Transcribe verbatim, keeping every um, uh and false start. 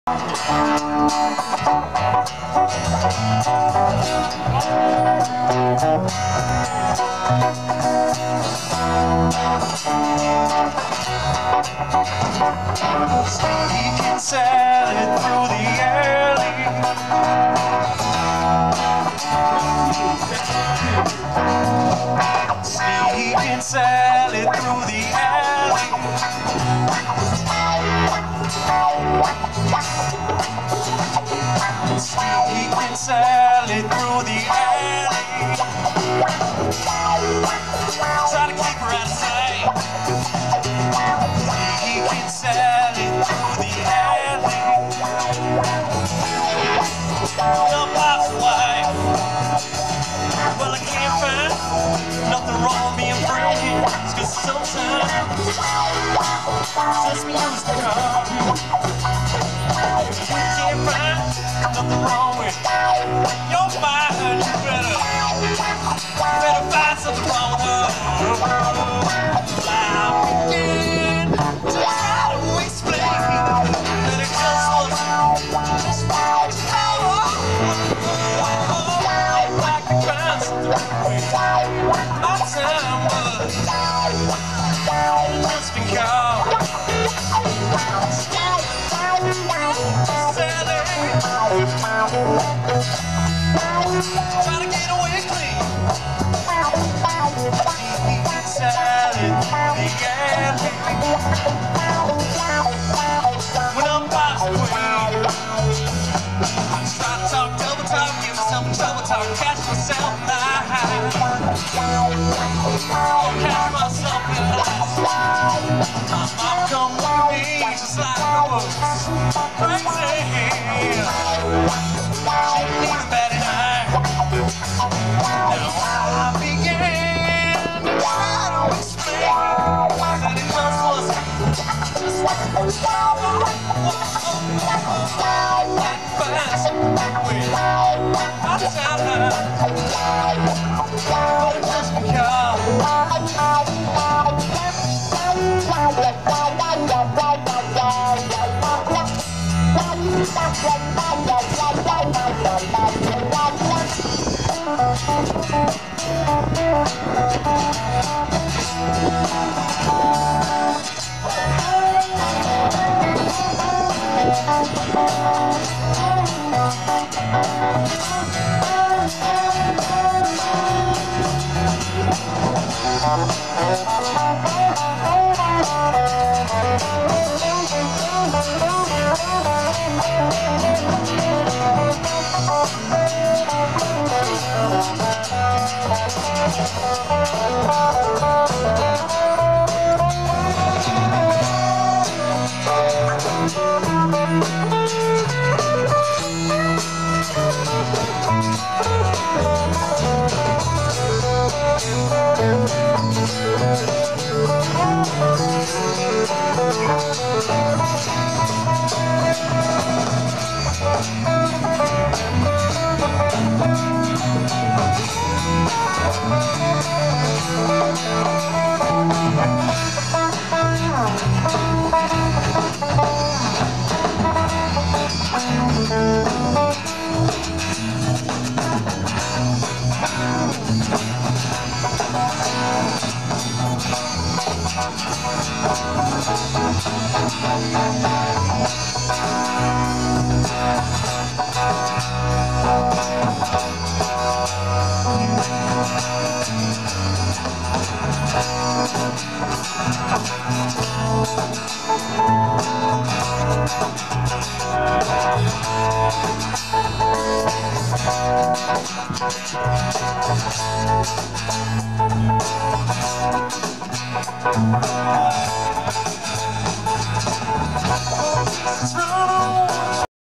Sneaking salad through the alley. Sneaking salad through the alley. Sneaking salad through the alley. Try to keep her out of sight. Sneaking salad through the alley. The pop's wife. Well, I can't find nothing wrong with being brilliant, 'cause sometimes just blues to come. You can't find nothing wrong with your mind. You better, you better find something wrong with her. I'm begin to try to explain that it just wasn't just right. I'd like to find something wrong with my time was just been called Sally. Try to get away clean. Salad, the alley. When I'm boss queen, I try to talk double talk, give myself a trouble talk, catch myself lying. Catch myself in lies. My mom come with me just like I was crazy. She needs a bad night. Now I began to try to explain that it just wasn't just what it was. Like find something with my talent, but it just because